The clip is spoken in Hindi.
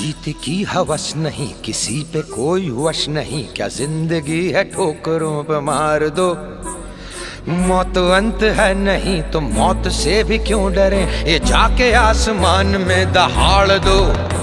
जीत की हवस नहीं, किसी पे कोई वश नहीं, क्या जिंदगी है ठोकरों पे मार दो। मौत अंत है नहीं तो मौत से भी क्यों डरे, ये जाके आसमान में दहाड़ दो।